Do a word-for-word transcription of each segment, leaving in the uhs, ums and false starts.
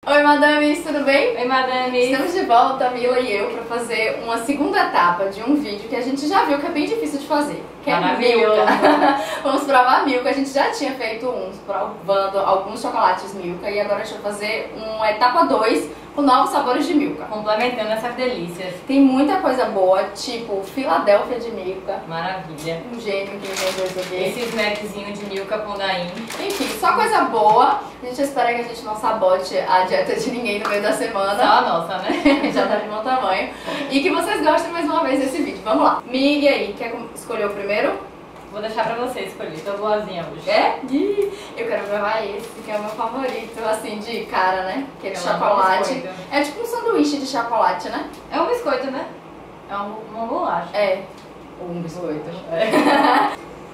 Oi, madames, tudo bem? Oi, madames! Estamos de volta, Mila e eu, para fazer uma segunda etapa de um vídeo que a gente já viu que é bem difícil de fazer. Que é Milka. Vamos provar Milka. A gente já tinha feito uns provando alguns chocolates Milka e agora a gente vai fazer uma etapa dois com novos sabores de Milka. Complementando essas delícias. Tem muita coisa boa, tipo Filadélfia de Milka. Maravilha. Um gênio que inventou isso aqui. Esse snackzinho de Milka com Daim. Enfim, só coisa boa. A gente espera que a gente não sabote a dieta de ninguém no meio da semana. Só a nossa, né? Já tá de bom tamanho. E que vocês gostem mais uma vez desse vídeo. Vamos lá. Mi, e aí? Quer escolher o primeiro? Vou deixar pra você escolher. Tô boazinha hoje. É? Ih, eu quero provar esse, que é o meu favorito, assim, de cara, né? Aquele É um chocolate. biscoito. É tipo um sanduíche de chocolate, né? É um biscoito, né? É um, uma bolacha. É. Ou um biscoito. É.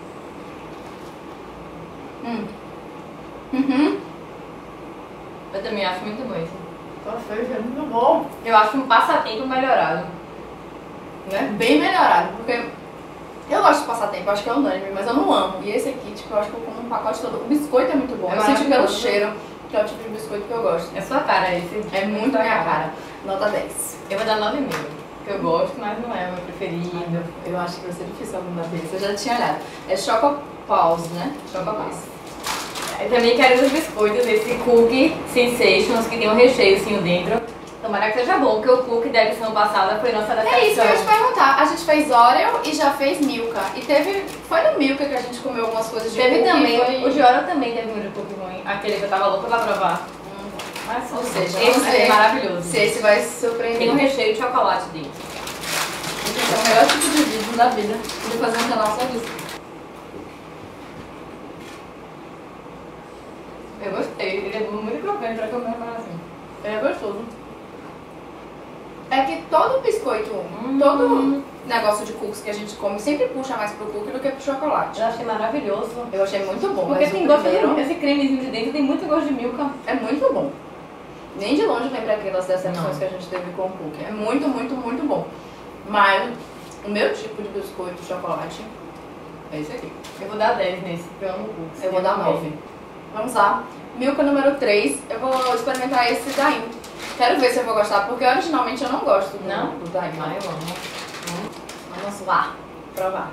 hum. Uhum. Eu também acho muito bom isso. Nossa, é muito bom. Eu acho um passatempo melhorado. Né? Bem melhorado, porque eu gosto de passatempo, acho que é unânime, mas eu não amo. E esse aqui, tipo, eu acho que eu como um pacote todo. O biscoito é muito bom. É eu senti pelo maravilhoso. cheiro, que é o tipo de biscoito que eu gosto. É sua cara esse. É muito a minha cara. Nota dez. Eu vou dar nove e meio. Que eu gosto, mas não é o meu preferido. Eu acho que vai ser difícil algum desse. Eu já tinha olhado. É Chocopaws, né? Chocopaws. Eu também quero os biscoitos, esse Cookie Sensations, que tem um recheiozinho dentro. Tomara que seja bom, porque o cookie da edição passada foi nossa decepção. É isso que eu ia te perguntar. A gente fez Oreo e já fez Milka. E teve... Foi no Milka que a gente comeu algumas coisas de Teve cookie. também, Foi... o de Oreo também teve um de cookie ruim. Aquele que eu tava louca pra provar. Hum. Mas, Ou seja, esse vamos ver é maravilhoso. se esse vai surpreender. Tem um recheio de chocolate dentro. Esse é o melhor tipo de vídeo da vida. De fazer um canal só disso. Eu gostei, ele é muito crocante pra comer assim. Ele é gostoso. É que todo biscoito, Hum. todo negócio de cookies que a gente come sempre puxa mais pro cookie do que pro chocolate. Eu achei maravilhoso. Eu achei muito bom. Porque mas tem o gosto primeiro de... Esse cremezinho de dentro tem muito gosto de Milka. é muito bom. Nem de longe lembra aquelas decepções Não. que a gente teve com o cookie. É muito, muito, muito bom. Mas o meu tipo de biscoito de chocolate é esse aqui. Eu vou dar dez nesse, porque eu amo cookies. Eu vou dar nove. Vamos lá. Milka número três. Eu vou experimentar esse Daim. Quero ver se eu vou gostar, porque originalmente eu não gosto do, Não? do Daim. Ah, eu amo. Vamos lá. Provar.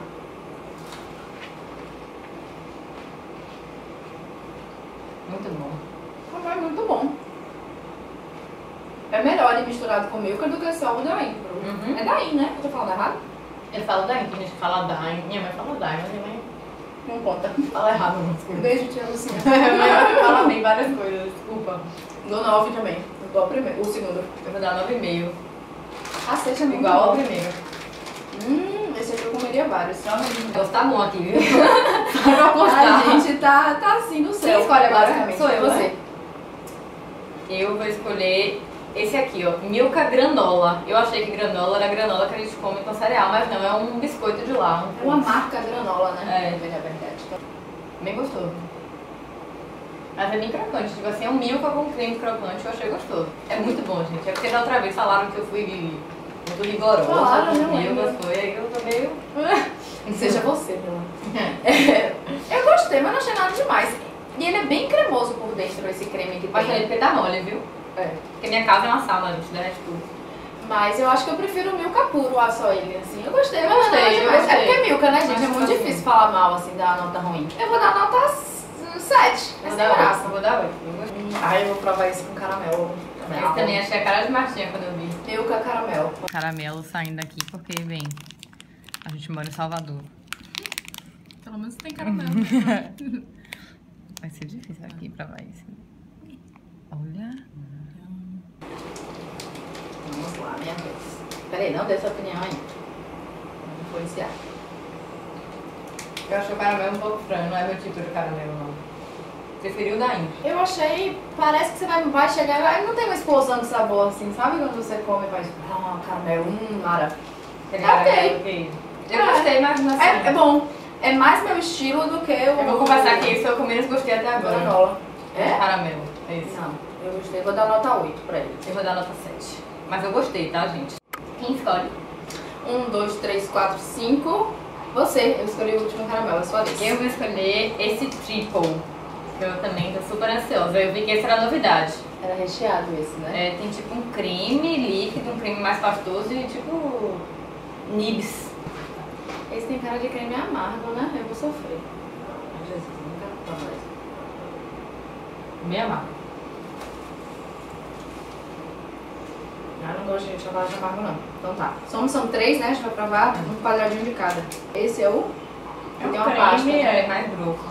Muito bom. Ah, é muito bom. É melhor ele misturado com Milka do que só o Daim. Uhum. É Daim, né? Eu tô falando errado? Eu falo Daim, tem gente que fala Daim. Minha mãe fala Daim, mas minha mãe Não conta. fala errado algumas coisas. Beijo, tia Lucinha. Minha mãe fala bem várias coisas, desculpa. Dou nove também. Eu dou o primeiro, o segundo. Eu vou dar nove e meio. Ah, seja muito Igual ao bom. primeiro. Hum, esse aqui eu comeria vários. Só o gosto tá bom aqui, viu? Só pra A postar. gente tá, tá assim no céu. Quem escolhe agora? basicamente. Sou eu, Você. né? Eu vou escolher esse aqui, ó. Milka Granola. Eu achei que granola era granola que a gente come com cereal, mas não, é um biscoito de lá. Um É uma marca granola, né? É. Bem, na verdade. Bem gostoso. Mas é bem crocante, tipo assim, é um Milka com creme crocante, eu achei gostoso. É muito bom, gente. É porque da outra vez falaram que eu fui muito rigorosa Falaram, com não Milka, lembro. foi aí que eu tô meio... Seja você, Bela. É, eu gostei, mas não achei nada demais. E ele é bem cremoso por dentro, esse creme que Mas tem. ele porque tá mole, viu? É. Porque minha casa é uma sala, gente, derrete tudo. Mas eu acho que eu prefiro o Milka puro, ah, só ele, assim. Eu gostei, mas Gostei, não é eu demais. gostei. É porque é Milka, né, gente? Mas É muito assim. difícil falar mal, assim, dar nota ruim. Eu vou dar nota sete. É Vou sem dar graça. oito, vou dar oito. Eu gostei. Ai, eu vou provar esse com caramelo. Esse também achei a cara de Martinha quando eu vi. Milka caramelo. Caramelo saindo aqui porque, vem, a gente mora em Salvador. Pelo menos tem caramelo. Vai ser difícil aqui provar isso. Olha. Vamos lá, minha vez. Peraí, não dê sua opinião aí. Vou influenciar. Eu acho o caramelo um pouco estranho, não é meu tipo de caramelo, não. Preferi o Daim. Eu achei, parece que você vai, vai chegar, vai, não tem uma explosão de sabor assim, sabe? Quando você come e faz, ah, caramelo, hum, mara. Aquele Ok. caramelo que... Eu É. gostei, mas não assim. É, é bom, é mais meu estilo do que o... Eu vou confessar que esse é o que eu menos gostei até a agora. granola. É? Caramelo, é esse. Não, eu gostei, vou dar nota oito pra ele. Eu vou dar nota sete. Mas eu gostei, tá, gente? Quem escolhe? Um, dois, três, quatro, cinco. Você, eu escolhi o último caramelo, é sua vez. Eu vou escolher esse triple. Eu também tô super ansiosa. Eu vi que esse era novidade. Era recheado esse, né? É, tem tipo um creme líquido, um creme mais pastoso e tipo nibs. Esse tem cara de creme amargo, né? Eu vou sofrer. Ai, Jesus, não quero provar isso. Meio amargo. Ah, não gosto de chocolate amargo, não. Então tá. Somos, são três, né? A gente vai provar um quadradinho de cada. Esse é o... É um tem uma creme, pasta, né? é mais grosso.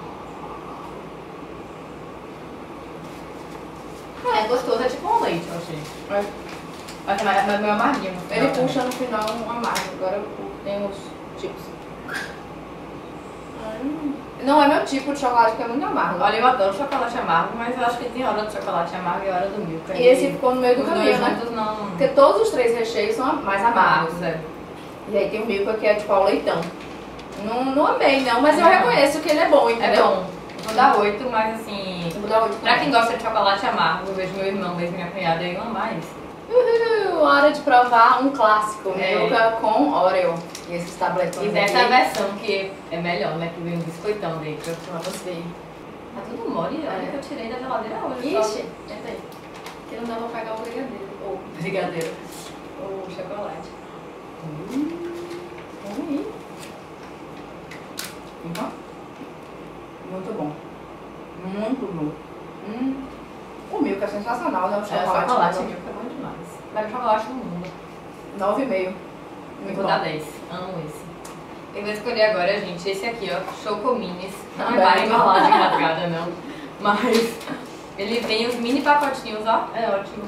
É gostoso, é tipo um leite, eu achei. É. Mas é mais- mais meio amarguinho. no Ele final, puxa né? no final um amargo. Agora eu tenho os tipos. Hum. Não é meu tipo de chocolate, porque é muito amargo. Olha, eu adoro chocolate amargo, mas eu acho que tem hora do chocolate amargo e hora do milk. E esse ficou no meio do Os caminho, dois né? juntos não... Porque todos os três recheios são mais amargos. amargos, é. E aí tem o milka que é tipo ao leitão. Não, não amei não, mas eu Não. reconheço que ele é bom, É entendeu? bom. Eu vou dar oito, mas assim... Eu vou dar oito Pra também. quem gosta de chocolate amargo, eu vejo meu irmão, mesmo minha cunhada, eu amar isso. Uhul, hora de provar um clássico, É. Milka com Oreo. E esses tabletões E dessa aqui. versão que é melhor, né? Que vem um biscoitão dentro. Vamos ver. Tá tudo mole, olha É. que eu tirei da geladeira hoje. Ixi, entra aí. Que não dá pra pegar o brigadeiro. Ou Brigadeiro. ou chocolate. Hum, vamos aí. Uhum. Muito bom. Muito bom. Hum. O Milka é sensacional, né? O É, chocolate. chocolate né? milk é bom demais. Melhor chocolate do mundo. nove e meio. Eu Muito vou bom. dar dez. Amo esse. Eu vou escolher agora, gente, esse aqui, ó, Chocominis. Não Também. é para embalagem rasgada, não. Mas ele vem os mini pacotinhos, ó. É ótimo.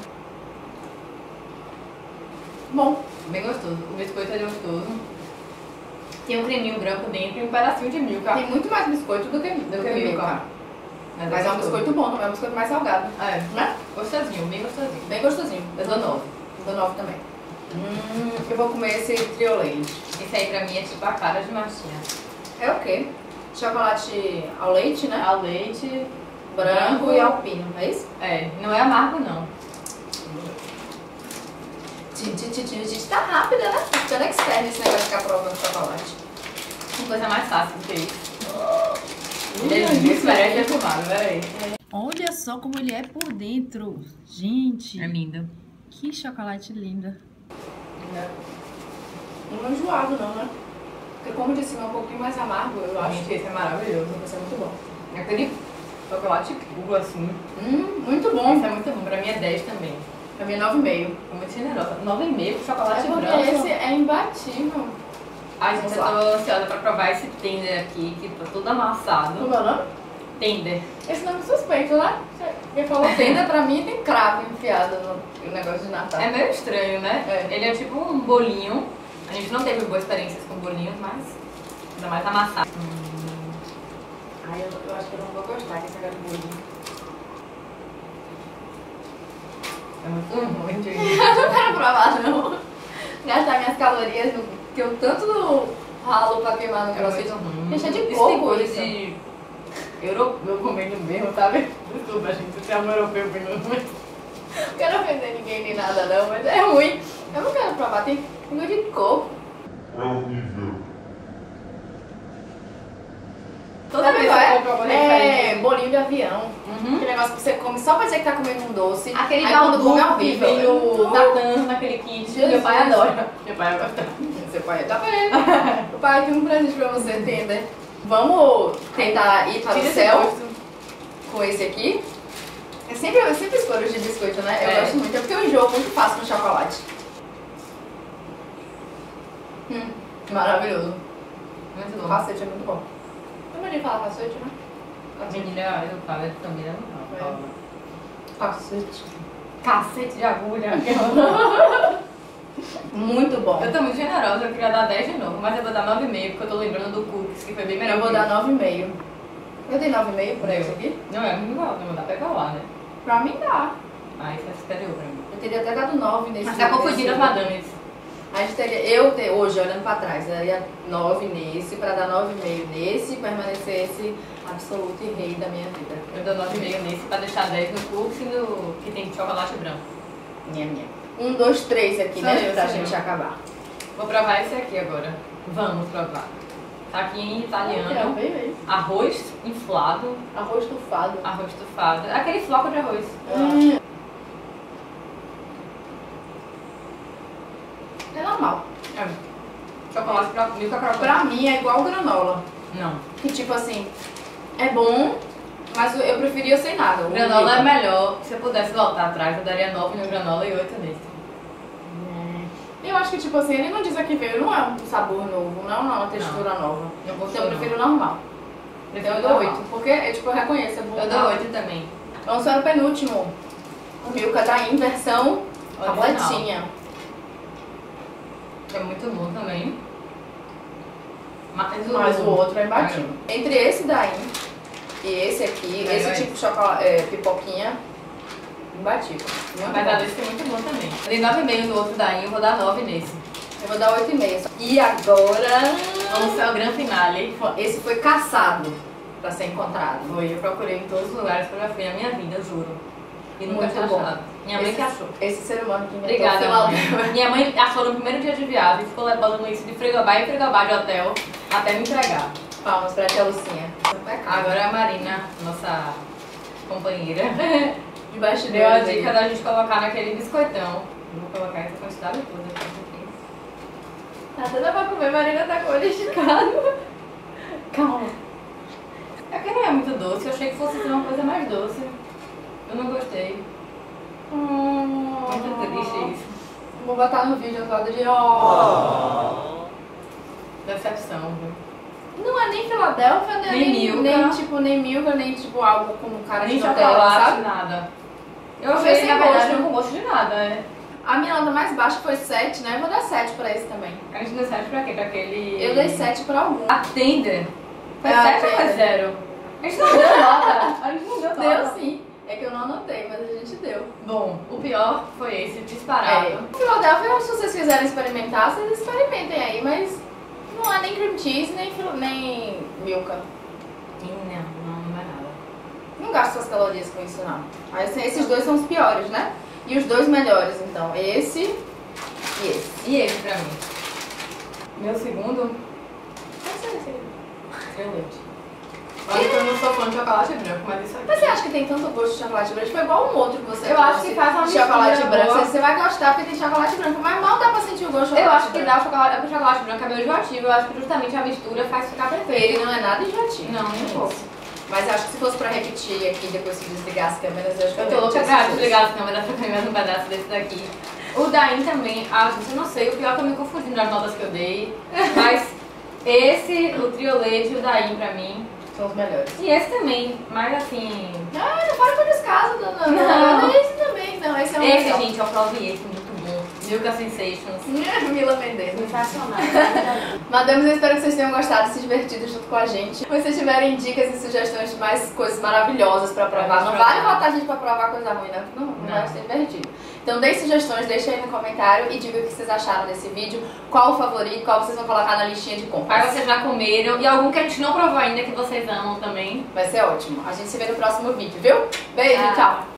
Bom. Bem gostoso. O biscoito é gostoso. Tem um creminho branco dentro e um pedacinho de milk, ó. Tem muito mais biscoito do que, do Do que que Milka. Milka. Mas é um gostoso. biscoito bom, não é um biscoito mais salgado. É, Né? gostosinho, bem gostosinho. Bem gostosinho. Eu dou nove. Dou nove também. Hum, eu vou comer esse triolente. Esse aí pra mim é tipo a cara de machinha. É o quê? Chocolate ao leite, né? Ao leite, Branco, branco. e alpino, é isso? é, não é amargo não. A gente tá rápida, né? Tá ficando expert nesse negócio de ficar provando chocolate. Tem coisa mais fácil do que isso. Ui, Isso parece defumado, peraí. Olha só como ele é por dentro. Gente, É lindo. que chocolate lindo. Não é enjoado não, né? Porque como de cima é um pouquinho mais amargo, eu acho Gente, esse é maravilhoso. que vai ser muito bom. É aquele chocolate puro assim. Hum, muito bom. Esse é muito bom. Pra mim é dez também. Pra mim é nove e meio. É muito generosa. nove e meio com chocolate É porque branco. esse é imbatível. Ai, gente, eu tô ansiosa pra provar esse tender aqui, que tá todo amassado. Como é o nome? Tender. Esse nome é suspeito, né? Quem falou tenda pra mim tem cravo enfiado no negócio de Natal. É meio estranho, né? É. Ele é tipo um bolinho. A gente não teve boas experiências com bolinhos, mas ainda mais amassado. Hum. Ai, eu, eu acho que eu não vou gostar desse negócio de bolinho. É muito ruim, gente. Eu não quero provar, não. Gastar minhas calorias no, que eu tanto ralo pra queimar no É crossfit. muito ruim. Deixa de Isso tem coco coisa isso. de europeu comendo mesmo, sabe? Desculpa, gente, você é um europeu comendo mesmo. Não quero ofender ninguém nem nada, não, mas é ruim. Eu não quero provar, tem gosto de coco. É horrível. Toda Sabe vez qual que é? eu compro alguma coisa É diferente. bolinho de avião. Uhum. Aquele negócio que você come só pra dizer que tá comendo um doce. Aquele aí quando come é balduco que horrível. vem no Não. Natan, naquele kit. Jesus. Meu pai adora. Meu pai adora. Seu pai tá vendo. O pai tem um presente pra você, entender. Vamos tentar ir para o Tira esse céu gosto. com esse aqui. Eu sempre, eu sempre escolho os de biscoito, né? Eu É. gosto muito, é porque eu enjoo muito fácil com chocolate. Hum, maravilhoso. Muito O bom. cacete é muito bom. Eu não de falar cacete, né? Menina, eu falo, eu também não falo. Cacete. Cacete de agulha. Muito bom. Eu tô muito generosa, eu queria dar dez de novo, mas eu vou dar nove e meio porque eu tô lembrando do cookies, que foi bem melhor. Eu vou que dar esse. nove e meio. Eu dei nove e meio pra Deu. esse aqui? Não, é muito igual, não dá pra igualar, né? Pra mim dá. Ah, isso é superior pra mim. Eu teria até dado nove nesse. Mas tá confundindo as nesse- madames. A gente teria, eu te- hoje, olhando pra trás, daria nove nesse, pra dar nove e meio nesse e permanecer esse absoluto e rei da minha vida. Eu dou nove e meio nesse pra deixar dez no cookies e no que tem chocolate branco. Minha, minha. Um, dois, três aqui, Sou né? eu, pra sou gente eu. acabar. Vou provar esse aqui agora. Vamos provar. Tá aqui em italiano. bem, arroz inflado. Arroz estufado. Arroz estufado. Aquele floco de arroz. Hum. É normal. É. Chocolate pra milka crocante. Pra mim é igual granola. Não. Que tipo assim, é bom, mas eu preferia sem nada. O Granola é milka. melhor. Se eu pudesse voltar atrás, eu daria nove no granola e oito nesse. Eu acho que tipo assim, ele não diz aqui veio, não é um sabor novo, não é uma textura Não. nova. Não Então gostou, eu prefiro normal. Então eu dou normal. oito, porque é, tipo, eu reconheço, é bom. Eu dou oito também. Vamos para o penúltimo. O Milka Daim, versão Original. tabletinha. É muito bom também. Mas o, Mas o outro é imbatível. Entre esse Daim e esse aqui, É, esse é. tipo de chocolate, é, pipoquinha, imbatível. Muito Mas bom. a desse é muito bom também. Eu dei nove e meio no outro daí, eu vou dar nove nesse. Eu vou dar oito e meio. E agora... Vamos para o grande finale. Esse foi caçado pra ser encontrado. Foi, eu procurei em todos os lugares que eu já fui na minha vida, eu juro. E nunca Muito tinha bom. achado. Minha mãe esse, que achou. Esse ser humano que inventou Obrigada, Filadélfia. mãe. Minha mãe achou no primeiro dia de viagem, ficou levando isso de frigobar em frigobar de hotel até me entregar. Palmas pra tia Lucinha. Agora a Marina, nossa companheira, De bastidores deu a aí. dica da gente colocar naquele biscoitão. Eu vou colocar essa quantidade toda aqui. Tá toda pra comer, Marina tá com o olho esticado. Calma. É porque não é muito doce, eu achei que fosse ser uma coisa mais doce. Eu não gostei. Hum, Muito triste isso. Vou botar no vídeo do lado de ó. Decepção, viu? Não é nem Filadélfia, né? Nem nem, Milka. nem tipo, nem Milka, nem tipo algo como cara Nem de Nutella, chocolate, sabe? nada. Eu Foi achei, sem na verdade, gosto. não com gosto de nada, né? A minha nota mais baixa foi sete, né? Eu vou dar sete pra esse também. A gente deu sete pra quê? Pra aquele... Eu dei sete pra algum. A Tender. Foi É, sete ou foi Tender. zero? A gente não deu nota. A gente não deu nota. Deu sim. É que eu não anotei, mas a gente deu. Bom, o pior foi esse, disparado. É. O Philadelphia, se vocês quiserem experimentar, vocês experimentem aí, mas não é nem cream cheese, nem, filo- nem Milka. Não, não, não é nada. Não gasto suas calorias com isso, não. Mas assim, esses dois são os piores, né? E os dois melhores, então. Esse e esse. E esse pra mim? Meu segundo, Pode ser esse aqui. Excelente. Olha que eu não sou fã de chocolate branco, mas isso aqui... Mas você acha que tem tanto gosto de chocolate branco? Foi igual um outro que você Eu trouxe acho que faz uma de chocolate mistura branco. boa. Você, você vai gostar porque tem chocolate branco, mas mal dá pra sentir o gosto de chocolate Eu acho que branco. dá o chocolate, porque o chocolate branco é meio enjoativo. Eu acho que justamente a mistura faz ficar perfeito. Ele não é nada enjoativo. Não, nem um pouco. Mas eu acho que se fosse pra repetir aqui, depois que desligar as câmeras, eu acho que Eu tô louca pra desligar as câmeras pra comer mais um pedaço desse daqui. O Daim também, ah, gente, eu não sei, o pior é que eu me confundi nas notas que eu dei. Mas esse, o Triolete e o Daim pra mim. São os melhores. E esse também, mas assim... Ah, não para por descaso, dona. Não. Não, não é esse também, não. Esse é um Esse, legal. gente, eu provei esse, muito bom. Milka Sensations. Mila Mendes. Sensacional. Madamos, eu espero que vocês tenham gostado, se divertido junto com a gente. Se vocês tiverem dicas e sugestões de mais coisas maravilhosas pra provar, não vale botar a gente pra provar coisa ruim, né? Não, não, Não. vai ser divertido. Então deem sugestões, deixem aí no comentário e digam o que vocês acharam desse vídeo, qual o favorito, qual vocês vão colocar na listinha de compras. Mas vocês já comeram e algum que a gente não provou ainda que vocês amam também. Vai ser ótimo. A gente se vê no próximo vídeo, viu? Beijo, Tchau. tchau.